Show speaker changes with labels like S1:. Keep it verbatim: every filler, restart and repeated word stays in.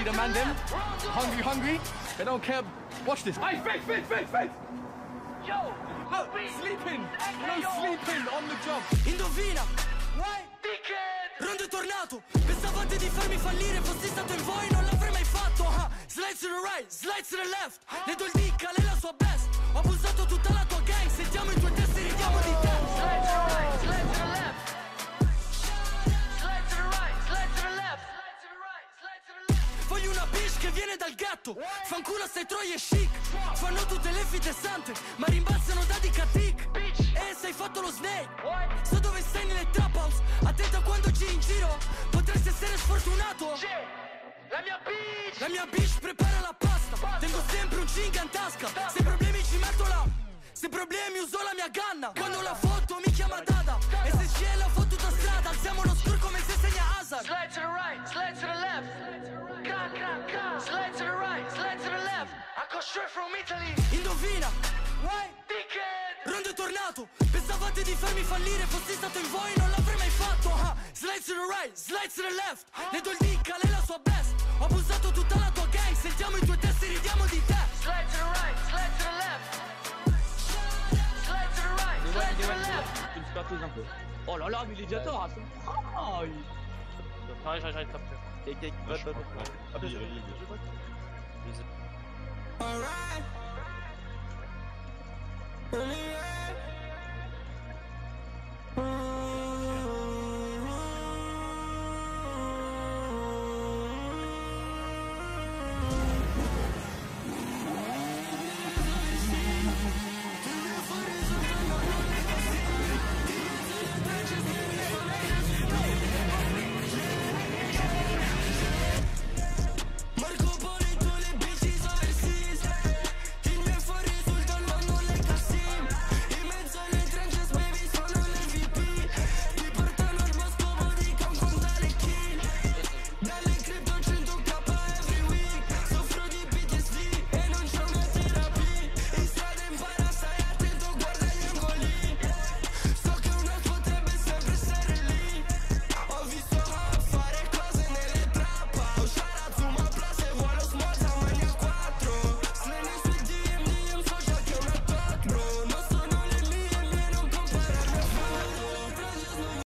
S1: see the man them? Hungry, hungry. They don't care. Watch this. Hey, Faith, Faith, Faith, Faith.
S2: Yo,
S1: look, sleeping. No sleeping on the job.
S3: Indovina. Why? Rondo è tornato. Pensavate di farmi fallire, fossi stato in voi non l'avrei mai fatto. uh, Slide to the right, slide to the left. Le do il dick, lei la sua best. Ho abusato tutta la tua gang. Sentiamo i tuoi testi, ridiamo di te.
S2: Slide to the right, slide to the left. Slide to the right, slide to the left.
S3: Voglio una bitch che viene dal ghetto. Fanculo stai troie chic. Fanno tutte le fite sante, ma rimbalzano da dicatic. E sei fatto lo snake. So dove stai nelle trap house. Attenta quando giri in giro, potresti essere sfortunato.
S2: La mia bitch,
S3: La mia bitch prepara la pasta. Tengo sempre un cinga in tasca. Se problemi ci metto la. Se problemi uso la mia ganna. Quando la foto mi chiama Dada. E se c'è la fottuta strada, alziamo lo score come se segna Hazard.
S2: slide to the right, slide to the left. Cra, cra, cra. Slide to the right, slide to the left. I go straight from Italy.
S3: Indovina. Why?
S2: Ticket.
S3: Rondo è tornato. Pensavate di farmi fallire, fossi stato in voi non l'avrei mai fatto. uh, Slide to the right, slide to the left. Le do il dick, lei la sua best. Ho abusato tutta la tua gang. Sentiamo i tuoi testi, ridiamo di te.
S2: Slide to the right, slide to the left. Slide to the right, slide to the left.
S4: Tu me flattes un peu. Oh là là, mais les diators, elles sont. Ah, il...
S5: J'arrive, j'arrive, j'arrive, tape.
S4: Take, take, vote, vote, vote.
S5: Ah, vas-y, vas-y, vas-y.
S3: Alright.